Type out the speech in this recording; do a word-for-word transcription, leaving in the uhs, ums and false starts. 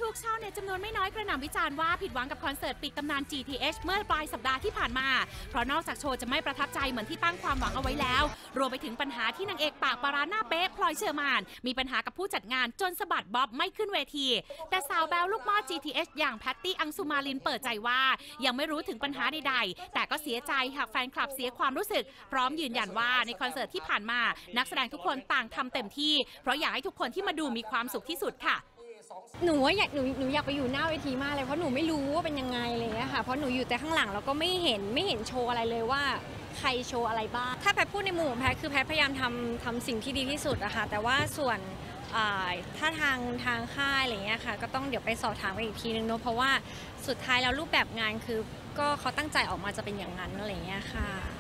ลูกชาวเน็ตจำนวนไม่น้อยกระหน่ำวิจารณ์ว่าผิดหวังกับคอนเสิร์ตปิดตำนาน จี ที เอช เมื่อปลายสัปดาห์ที่ผ่านมาเพราะนอกจากโชว์จะไม่ประทับใจเหมือนที่ตั้งความหวังเอาไว้แล้วรวมไปถึงปัญหาที่นางเอกปากปาราหน้าเป๊ะพลอยเชอร์มานมีปัญหากับผู้จัดงานจนสะบัดบ๊อบไม่ขึ้นเวทีแต่สาวแบลลูกหม้อ จี ที เอช อย่างแพตตี้อังสุมาลินเปิดใจว่ายังไม่รู้ถึงปัญหาใดๆแต่ก็เสียใจหากแฟนคลับเสียความรู้สึกพร้อมยืนยันว่าในคอนเสิร์ตที่ผ่านมานักแสดงทุกคนต่างทำเต็มที่เพราะอยากให้ทุกคนที่มาดูมีความสุขที่สุดค่ะหนูว่าอยากหนูหนูอยากไปอยู่หน้าเวทีมากเลยเพราะหนูไม่รู้ว่าเป็นยังไงอะไรเงี้ยค่ะเพราะหนูอยู่แต่ข้างหลังแล้วก็ไม่เห็นไม่เห็นโชว์อะไรเลยว่าใครโชว์อะไรบ้างถ้าแพทพูดในมุมของแพทคือแพทพยายามทำทำสิ่งที่ดีที่สุดอะค่ะแต่ว่าส่วนถ้าทางทางค่ายอะไรเงี้ยค่ะก็ต้องเดี๋ยวไปสอบถามกันอีกทีนึงเนาะเพราะว่าสุดท้ายแล้วรูปแบบงานคือก็เขาตั้งใจออกมาจะเป็นอย่างนั้นอะไรเงี้ยค่ะ